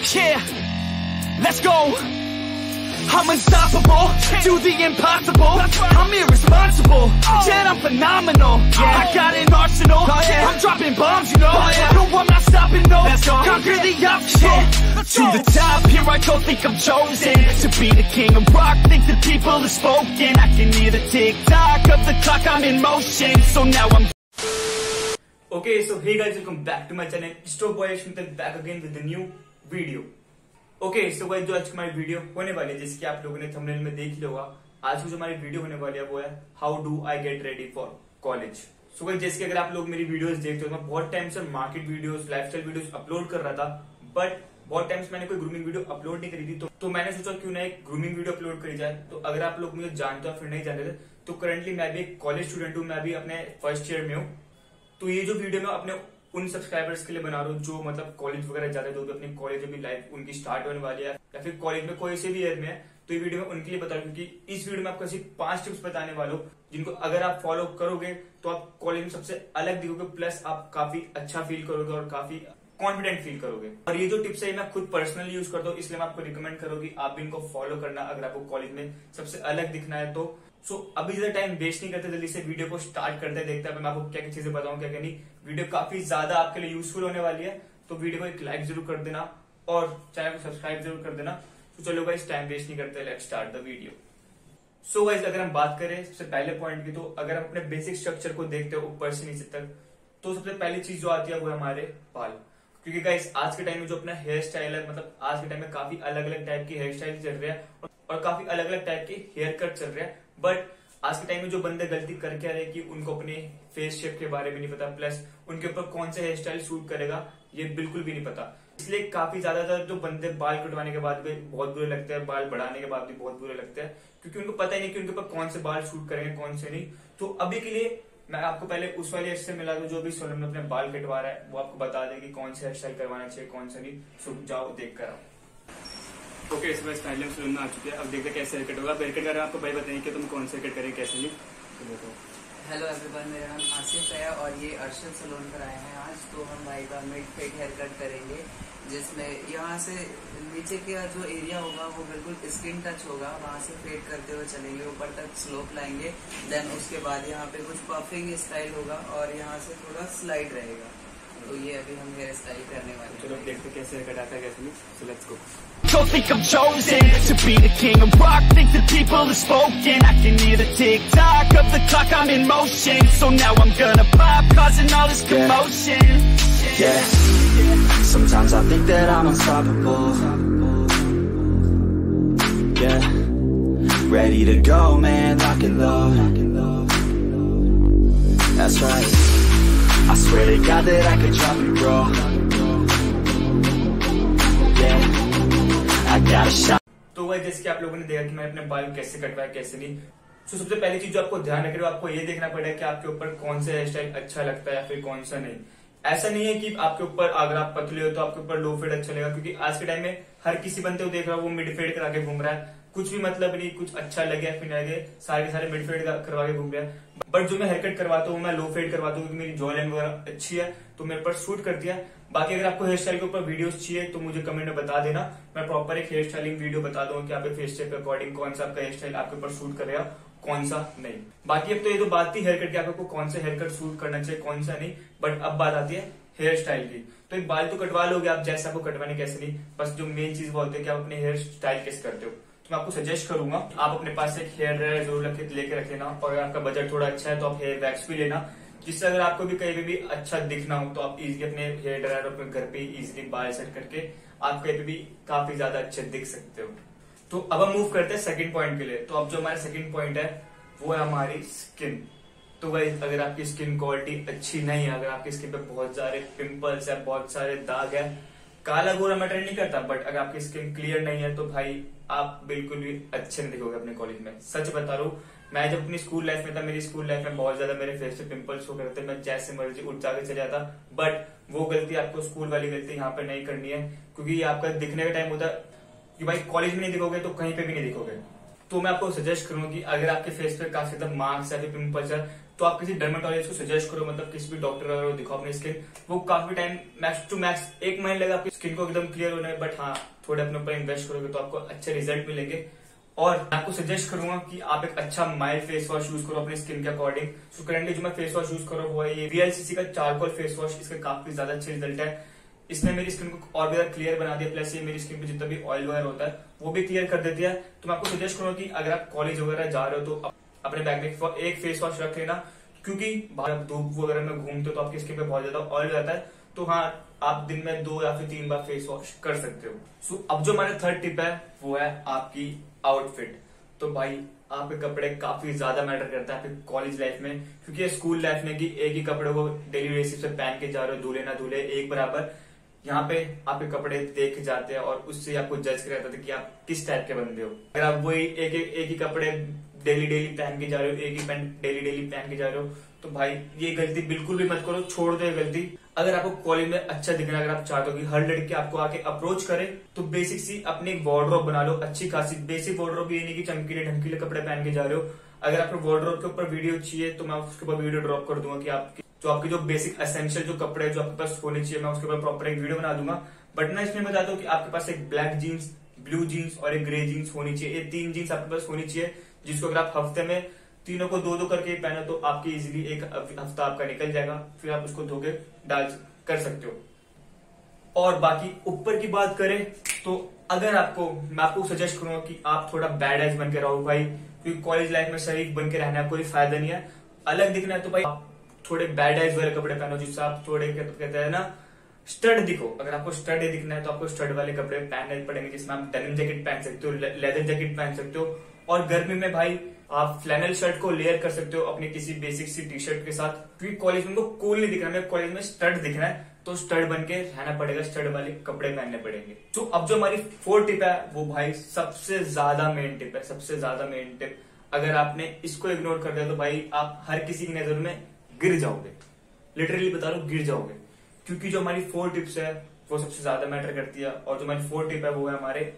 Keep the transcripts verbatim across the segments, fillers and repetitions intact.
Yeah, let's go. I'm unstoppable, do the impossible. I'm irresponsible, yet I'm phenomenal. I got an arsenal, I'm dropping bombs, you know. No, I'm not stopping, no. Conquer the obstacle. To the top, here I go, think I'm chosen to be the king of rock, think the people have spoken. I can hear the tick-tock of the clock, I'm in motion. So now I'm Okay, so hey guys, welcome back to my channel. Stop Boy Shmital back again with a new video. Okay so guys, जो आज की हमारी video होने वाली है, जिसकी आप लोगों ने थंबनेल में देख लिया होगा, आज की जो हमारी वीडियो होने वाली है वो है how do I get ready for college. So guys, जैसे कि अगर आप लोग मेरी वीडियोस देखते हो, मैं बहुत टाइम से market videos, lifestyle videos upload कर रहा था, बट बहुत टाइम से मैंने कोई ग्रूमिंग वीडियो अपलोड नहीं करी थी। तो, तो मैंने सोचा क्यों ना एक ग्रूमिंग वीडियो अपलोड करी जाए। तो अगर आप लोग मुझे जानते हो फिर नहीं जानते थे, तो करंटली मैं भी एक कॉलेज स्टूडेंट हूँ, मैं भी अपने फर्स्ट ईयर में हूँ। तो ये जो वीडियो मैं अपने उन सब्सक्राइबर्स के लिए बना रहा हूँ जो मतलब कॉलेज वगैरह जाते हैं, जो भी अपनी कॉलेज में भी लाइफ उनकी स्टार्ट होने वाली है, या फिर कॉलेज में कोई से भी ईयर में है, तो ये वीडियो मैं उनके लिए बता रहा हूँ। क्योंकि इस वीडियो में आपको ऐसी पांच टिप्स बताने वाला हूँ जिनको अगर आप फॉलो करोगे तो आप कॉलेज में सबसे अलग दिखोगे, प्लस आप काफी अच्छा फील करोगे और काफी कॉन्फिडेंट फील करोगे। और ये जो टिप्स है मैं खुद पर्सनली यूज करता हूँ, इसलिए मैं आपको रिकमेंड करूंगी आप भी इनको फॉलो करना अगर आपको कॉलेज में सबसे अलग दिखना है तो। सो so, अभी ज्यादा टाइम वेस्ट नहीं करते, जल्दी से वीडियो को स्टार्ट करते हैं, देखते हैं मैं आपको क्या क्या चीजें बताऊं, क्या क्या नहीं। वीडियो काफी ज्यादा आपके लिए यूजफुल होने वाली है, तो वीडियो को एक लाइक जरूर कर देना और चैनल को सब्सक्राइब जरूर कर देना। तो चलो गाइस, टाइम वेस्ट नहीं करते, let's start the video. So guys, अगर हम बात करें सबसे पहले पॉइंट की, तो अगर हम अपने बेसिक स्ट्रक्चर को देखते हो ऊपर से नीचे तक, तो सबसे पहली चीज जो आती है वो है हमारे बाल। क्योंकि गाइस आज के टाइम में जो अपना हेयर स्टाइल है, मतलब आज के टाइम में काफी अलग अलग टाइप की हेयर स्टाइल चल रही है और काफी अलग अलग टाइप के हेयर कट चल रहे हैं। बट आज के टाइम में जो बंदे गलती करके आ रहे हैं कि उनको अपने फेस शेप के बारे में नहीं पता, प्लस उनके ऊपर कौन सा हेयर स्टाइल सूट करेगा ये बिल्कुल भी नहीं पता। इसलिए काफी ज्यादा जो बंदे बाल कटवाने के बाद भी बहुत बुरे लगते हैं, बाल बढ़ाने के बाद भी बहुत बुरे लगते हैं, क्योंकि उनको पता ही नहीं कि उनके ऊपर कौन से बाल सूट करेंगे कौन से नहीं। तो अभी के लिए मैं आपको पहले उस वाले हेयर से मिला दूं जो भी सोलम में अपने बाल कटवा रहा है, वो आपको बता देगी कौन से हेयर स्टाइल करवाना चाहिए कौन सा नहीं। सो जाओ देख कर आओ। ओके, इस बार स्टाइल में सुनना आ चुके हैं, अब देखते कैसे हेयर कट होगा। हेयर कट कर आपको भाई बताएंगे कि तुम कौन से हेयर कट करेंगे कैसे नहीं। तो हेलो एवरीवन, मेरा नाम आसिफ है और ये अर्शद सलून पर आए हैं आज। तो हम भाई का मिड फेड हेयर कट करेंगे, जिसमें यहाँ से नीचे का जो एरिया होगा वो बिल्कुल स्किन टच होगा, वहाँ से फेड करते हुए चलेंगे, ऊपर तक स्लोप लाएंगे। देन उसके बाद यहाँ पे कुछ पफिंग स्टाइल होगा और यहाँ से थोड़ा स्लाइड रहेगा। तो ये अभी हम हेयर स्टाइल करने वाले हैं। चलो देखते कैसे हेयर कट आता है कैसे नहीं। So let's go. Don't think I'm chosen to be the king of rock, think the people have spoken. I can hear the tick-tock of the clock, I'm in motion. So now I'm gonna pop, causing all this commotion. Yeah, sometimes I think that I'm unstoppable. Yeah, ready to go, man, lock and load. That's right, I swear to God that I could drop it, bro. Yeah, I got a shot. तो वह जैसे कि आप लोगों ने देखा कि मैंने अपने बाल कैसे कटवाया कैसे नहीं। तो सबसे पहली चीज जो आपको ध्यान रखनी है, आपको ये देखना पड़ेगा कि आपके ऊपर कौन सा हेयर स्टाइल अच्छा लगता है या फिर कौन सा नहीं। ऐसा नहीं है कि आपके ऊपर अगर आप पतले हो तो आपके ऊपर लो फेड अच्छा लगेगा, क्योंकि आज के टाइम में हर किसी बंदे को देख रहा है वो मिड फेड करा के घूम रहा है। कुछ भी मतलब नहीं, कुछ अच्छा लगे या फिर नहीं लगे, सारे के सारे मिड फेड करवा के घूम रहे हैं। बट जो मैं हेयर कट करवाता हूँ मैं लो फेड करवाता हूँ, क्योंकि मेरी जॉ लाइन वगैरह अच्छी है तो मेरे पर सूट करती है। बाकी अगर आपको हेयर स्टाइल के ऊपर वीडियोस चाहिए तो मुझे कमेंट में बता देना, मैं प्रॉपर एक हेयर स्टाइलिंग वीडियो बता दूंगा कि आपके फेस शेप के अकॉर्डिंग कौन सा आपका हेयर स्टाइल आपके ऊपर सूट करेगा कौन सा नहीं। बाकी अब तो ये तो बात थी हेयर कट की, आपको कौन सा हेयर कट सूट करना चाहिए कौन सा नहीं। बट अब बात आती है हेयर स्टाइल की। तो एक बाल तो कटवा लोगे आप जैसे आपको कटवाने कैसे नहीं, बस जो मेन चीज वो होती है कि आप अपने हेयर स्टाइल कैसे करते हो। तो मैं आपको सजेस्ट करूंगा आप अपने पास एक हेयर ड्रायर जरूर लेके रख लेना, और अगर आपका बजट थोड़ा अच्छा है तो आप हेयर वैक्स भी लेना, जिससे अगर आपको भी कहीं भी अच्छा दिखना हो तो आप इजीली अपने हेयर ड्रायर अपने घर पे इजीली बाल सेट करके आप कहीं भी काफी ज्यादा अच्छे दिख सकते हो। तो अब हम मूव करते हैं सेकंड पॉइंट के लिए। तो अब जो हमारा सेकंड पॉइंट है वो है हमारी स्किन। तो गाइस, अगर आपकी स्किन क्वालिटी अच्छी नहीं है, अगर आपकी स्किन पे बहुत सारे पिंपल्स है, बहुत सारे दाग है, काला गोरा मैटर नहीं करता, बट अगर आपकी स्किन क्लियर नहीं है तो भाई आप बिल्कुल भी अच्छे नहीं दिखोगे अपने कॉलेज में। सच बता रहा हूँ, मैं जब अपनी स्कूल लाइफ में था, मेरी स्कूल लाइफ में बहुत ज्यादा मेरे फेस पे पिंपल्स हो गए थे, मैं जैसे मर्जी उठ जाके चले जाता। बट वो गलती आपको स्कूल वाली गलती यहाँ पे नहीं करनी है, क्योंकि ये आपका दिखने का टाइम होता है कि भाई कॉलेज में नहीं दिखोगे तो कहीं पे भी नहीं दिखोगे। तो मैं आपको सजेस्ट करूंगा कि अगर आपके फेस पे काफी ज्यादा मार्क्स या फिर पिंपल्स है तो आप किसी डर्मेटोलॉजिस्ट को सजेस्ट करो, मतलब किसी भी डॉक्टर वगैरह को दिखाओ अपनी स्किन। वो काफी टाइम मैक्स टू मैक्स एक महीने लगा आपकी स्किन को एकदम क्लियर होने में, बट हाँ थोड़े अपने ऊपर इन्वेस्ट करोगे तो आपको अच्छे रिजल्ट मिलेंगे। और मैं आपको सजेस्ट करूंगा कि आप एक अच्छा माइल्ड फेस वॉश यूज करो अपनी स्किन के अकॉर्डिंग। सो करंटली जो मैं फेस वॉश यूज करो वो है ये वीएलसीसी का चारकोल फेस वॉश। इसका काफी ज्यादा अच्छे रिजल्ट है, इसने मेरी स्किन को और भी ज्यादा क्लियर बना दिया, प्लस ये मेरी स्किन पे जितना भी ऑयल वगैरह होता है वो भी क्लियर कर देती है। तो मैं आपको सजेस्ट करूंगा कि अगर आप कॉलेज वगैरह जा रहे हो तो अपने बैग में एक फेस वॉश रख लेना, क्योंकि बाहर धूप वगैरह में घूमते हो तो आपकी स्किन पे बहुत ज्यादा ऑयल रहता है। तो हाँ आप दिन में दो या फिर तीन बार फेस वॉश कर सकते हो। सो so, अब जो हमारा थर्ड टिप है वो है आपकी आउटफिट। तो भाई आपके कपड़े काफी ज्यादा मैटर करता है आपकी कॉलेज लाइफ में, क्योंकि स्कूल लाइफ में कि एक ही कपड़े को डेली बेसिस पे पहन के जा रहे हो, धुले ना धुले एक बराबर। यहाँ पे आपके कपड़े देख जाते हैं और उससे आपको जज किया जाता है कि आप किस टाइप के बंदे हो। अगर आप वही एक एक, एक ही कपड़े डेली डेली पहन के जा रहे हो, एक ही पैंट डेली डेली पहन के जा रहे हो, तो भाई ये गलती बिल्कुल भी मत करो, छोड़ दो ये गलती। अगर आपको कॉलेज में अच्छा दिखना, अगर आप चाहते हो कि हर लड़के आपको आके अप्रोच करे, तो बेसिक सी अपनी एक वार्डरोब बना लो अच्छी खासी। बेसिक वार्डरोब ये नहीं कि चमकीले ढमकीले कपड़े पहन के जा रहे हो। अगर आपको वार्डरोब के ऊपर वीडियो चाहिए तो मैं उसके ऊपर वीडियो ड्रॉप कर दूंगा कि आपकी जो आपके जो बेसिक एसेंशियल जो कपड़े जो आपके पास होने चाहिए, मैं उसके ऊपर प्रॉपर एक वीडियो बना दूंगा। बट मैं इसमें बताता हूँ कि आपके पास एक ब्लैक जीन्स, ब्लू जीन्स और एक ग्रे जीन्स होनी चाहिए। ये तीन जीन्स आपके पास होनी चाहिए, जिसको अगर आप हफ्ते में तीनों को दो दो करके पहनो तो आपकी इजीली एक हफ्ता आपका निकल जाएगा, फिर आप उसको धोके डाल कर सकते हो। और बाकी ऊपर की बात करें तो अगर आपको मैं आपको सजेस्ट करूंगा कि आप थोड़ा बैड एज बन के रहो भाई, क्योंकि कॉलेज लाइफ में शरीफ बन के रहना कोई फायदा नहीं है। अलग दिखना है तो भाई आप थोड़े बैड एज वाले कपड़े पहनो, जिससे आप थोड़े कहते हैं ना स्टड दिखो। अगर आपको स्टड दिखना है तो आपको स्टड वाले कपड़े पहनने पड़ेंगे, जिसमें आप डेनिम जैकेट पहन सकते हो, लेदर जैकेट पहन सकते हो। और गर्मी में भाई आप फ्लैनल शर्ट को लेयर कर सकते हो अपनी किसी बेसिक सी टी शर्ट के साथ, क्योंकि कॉलेज में उनको कूल नहीं दिखना है, कॉलेज में स्टड दिखना है, तो स्टड बन के रहना पड़ेगा, स्टड वाले कपड़े पहनने पड़ेंगे। तो अब जो हमारी फोर्थ टिप है वो भाई सबसे ज्यादा मेन टिप है, सबसे ज्यादा मेन टिप। अगर आपने इसको इग्नोर कर दिया तो भाई आप हर किसी की नजर में गिर जाओगे, लिटरली बता रहा हूं गिर जाओगे, क्योंकि जो हमारी फोर टिप्स है वो सबसे ज्यादा मैटर करती है। और जो हमारी फोर टिप है वो है हमारे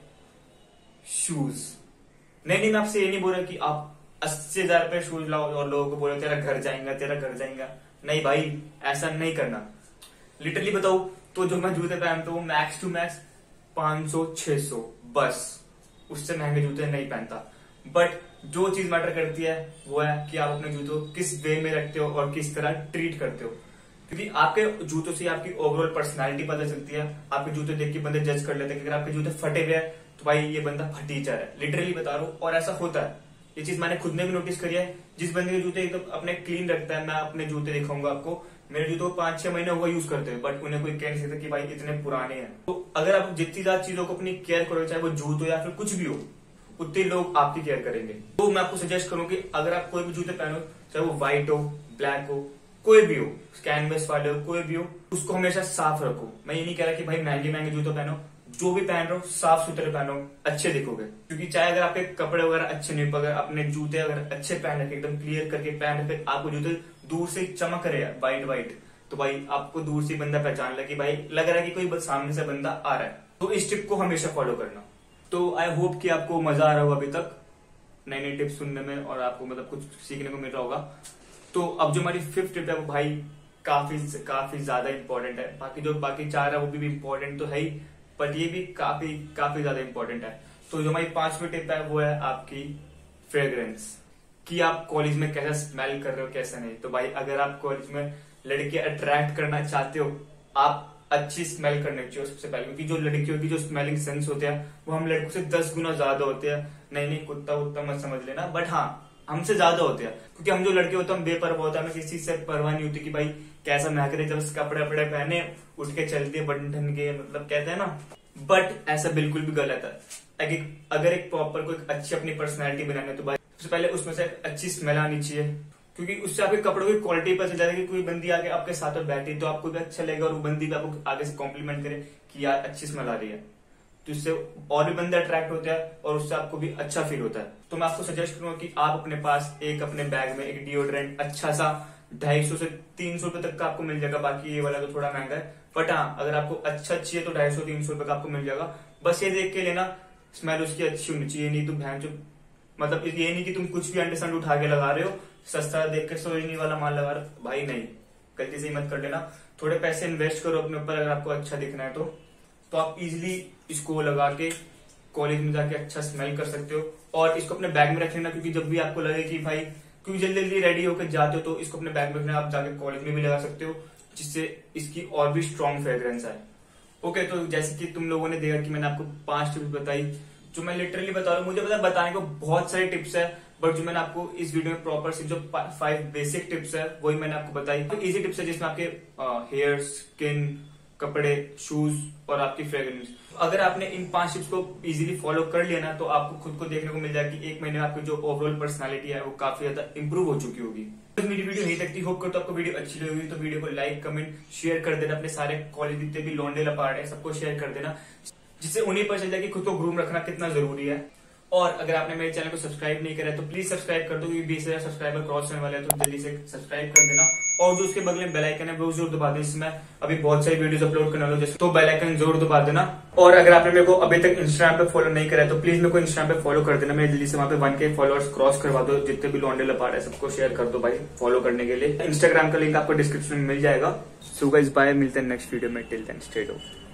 शूज। नहीं नहीं मैं आपसे ये नहीं बोल रहा कि आप अस्सी हजार रुपए शूज लाओ और लोगों को बोलो तेरा घर जाएगा तेरा घर जाएगा। नहीं भाई ऐसा नहीं करना। लिटरली बताओ तो जो मैं जूते पहनता हूँ मैक्स टू मैक्स पांच सौ छह सौ, बस उससे महंगे जूते नहीं पहनता। बट जो चीज मैटर करती है वो है कि आप अपने जूतों किस वे में रखते हो और किस तरह ट्रीट करते हो, क्योंकि आपके जूतों से आपकी ओवरऑल पर्सनालिटी पता चलती है। आपके जूते देख के बंदे जज कर लेते हैं कि अगर आपके जूते फटे हुए हैं तो भाई ये बंदा फटीचर है, लिटरली बता रहा हूँ। और ऐसा होता है, ये चीज मैंने खुद ने भी नोटिस करी है। जिस बंदे के जूते एकदम अपने क्लीन रखता है, मैं अपने जूते दिखाऊंगा आपको, मेरे जूते पांच छह महीने हुआ यूज करते हैं, बट उन्हें कोई कह नहीं सकता कि भाई इतने पुराने हैं। तो अगर आप जितनी ज्यादा चीजों को अपनी केयर करोगे, चाहे वो जूत हो या फिर कुछ भी हो, उतने लोग आपकी केयर करेंगे। तो मैं आपको सजेस्ट करूँ कि अगर आप कोई भी जूते पहनो, चाहे वो व्हाइट हो, ब्लैक हो, कोई भी हो, कैनवस वाले हो, कोई भी हो, उसको हमेशा साफ रखो। मैं ये नहीं कह रहा कि भाई महंगे महंगे जूते पहनो, जो भी पहन रहे हो साफ सुथरे पहनो, अच्छे दिखोगे। क्योंकि चाहे अगर आपके कपड़े वगैरह अच्छे नहीं, अगर अपने जूते अगर अच्छे पहन रखे, एकदम क्लियर करके पहन रखे, आपको जूते दूर से चमक रहे हैं व्हाइट व्हाइट, तो भाई आपको दूर से बंदा पहचान लगे, भाई लग रहा है कि कोई सामने से बंदा आ रहा है। तो इस टिप को हमेशा फॉलो करना। तो आई होप कि आपको मजा आ रहा होगा अभी तक नई नई टिप्स सुनने में और आपको मतलब कुछ सीखने को मिल रहा होगा। तो अब जो हमारी फिफ्थ टिप है वो भाई काफी काफी ज्यादा इंपॉर्टेंट है। बाकी जो बाकी चार है वो भी इंपॉर्टेंट तो है ही, बट ये भी काफी काफी ज्यादा इंपॉर्टेंट है। तो जो हमारी पांचवी टिप है वो है आपकी फ्रेग्रेंस, कि आप कॉलेज में कैसा स्मेल कर रहे हो कैसा नहीं। तो भाई अगर आप कॉलेज में लड़के अट्रैक्ट करना चाहते हो, आप अच्छी स्मेल करनी चाहिए सबसे पहले, क्योंकि जो लड़कियों की जो स्मेलिंग सेंस होते हैं वो हम लड़कों से दस गुना ज्यादा होते हैं। नहीं नहीं कुत्ता उत्ता मत समझ लेना, बट हाँ हमसे ज्यादा होते हैं, क्योंकि हम जो लड़के होते हैं हम बेपरवाह होते हैं, हमें किसी से परवाह नहीं होती कि भाई कैसा महक रहे, जब कपड़े वपड़े पहने उठ के चलते बटन ठन के, मतलब कहते हैं ना। बट ऐसा बिल्कुल भी गलत है। अगर एक प्रॉपर कोई अच्छी अपनी पर्सनैलिटी बनानी है तो भाई सबसे पहले उसमें से अच्छी स्मेल आनी चाहिए, क्योंकि उससे आपके कपड़ों की क्वालिटी पता चल जाएगी। कोई बंदी आके आपके साथ में बैठी तो आपको भी अच्छा लगेगा और वो बंदी भी आपको आगे से कॉम्प्लीमेंट करे कि यार अच्छी स्मेल आ रही है, तो इससे और भी बंदे अट्रैक्ट होते हैं और उससे आपको भी अच्छा फील होता है। तो मैं आपको सजेस्ट करूंगा कि आप अपने पास एक अपने बैग में एक डिओड्रेंट अच्छा सा ढाई सौ से तीन सौ रुपए तक का आपको मिल जाएगा। बाकी ये वाला तो थोड़ा महंगा है, बट हाँ अगर आपको अच्छा चाहिए तो ढाई सौ तीन सौ रुपए का आपको मिल जाएगा। बस ये देख के लेना स्मेल उसकी अच्छी होनी चाहिए, नहीं तो भैंस मतलब ये नहीं कि तुम कुछ भी अंडरस्टैंड उठा के लगा रहे हो सस्ता देख के सरोजनी वाला माल लगा रहे भाई, नहीं, गलती से ही मत कर लेना। थोड़े पैसे इन्वेस्ट करो अपने ऊपर, अगर आपको अच्छा दिखना है तो तो आप इजिली इसको लगा के कॉलेज में जाके अच्छा स्मेल कर सकते हो। और इसको अपने बैग में रख लेना, क्योंकि जब भी आपको लगे कि भाई, क्योंकि जल्दी जल्दी रेडी होकर जाते हो तो इसको अपने बैग में रखना, आप जाके कॉलेज में भी लगा सकते हो, जिससे इसकी और भी स्ट्रॉन्ग फ्रेग्रेंस आए। ओके, तो जैसे कि तुम लोगों ने देखा कि मैंने आपको पांच टिप्स बताई, जो मैं लिटरली बता रहा हूँ, मुझे पता है बताने को बहुत सारे टिप्स है, बट जो मैंने आपको इस वीडियो में प्रॉपर सिर्फ जो फाइव बेसिक टिप्स है वही मैंने आपको बताई। तो इजी टिप्स है जिसमें आपके हेयर, स्किन, कपड़े, शूज और आपकी फ्रेग्रेंस, अगर आपने इन पांच टिप्स को इजीली फॉलो कर लिया ना, तो आपको खुद को देखने को मिल जाएगा कि एक महीने में आपकी जो ओवरऑल पर्सनालिटी है वो काफी ज्यादा इंप्रूव हो चुकी होगी। तो मेरी वीडियो यहीं तक थी, होप करता हूं आपको वीडियो अच्छी लगी, तो वीडियो को लाइक, कमेंट, शेयर कर देना, अपने सारे कॉलेज जितने भी लौंडे लपाट है सबको शेयर कर देना, जिससे उन्हें पता चल जाए कि खुद को ग्रूम रखना कितना जरूरी है। और अगर आपने मेरे चैनल को सब्सक्राइब नहीं करा है तो प्लीज सब्सक्राइब कर दो, क्योंकि बीस हजार सब्सक्राइबर क्रॉस होने वाले हैं, तो जल्दी से सब्सक्राइब कर देना। और जो उसके बगल में बेल आइकन है वो जरूर दबा देना, इसमें अभी बहुत सारी वीडियोस अपलोड करने वाला हूं, तो बेल आइकन जरूर दबा देना। और अगर आपने मेरे को अभी तक इंस्टाग्राम पे फॉलो नहीं करा है तो प्लीज मेरे को इंस्टाग्राम पे फॉलो कर देना, मेरे जल्दी से वहां पे वन के फॉलोअर्स क्रॉस करवा दो, जितने भी लौंडे लपाट है सबको शेयर कर दो भाई फॉलो करने के लिए। इंस्टाग्राम का लिंक आपको डिस्क्रिप्शन में मिल जाएगा। सो गाइस बाय, मिलते हैं नेक्स्ट वीडियो में, टिल देन स्टे ट्यून्ड।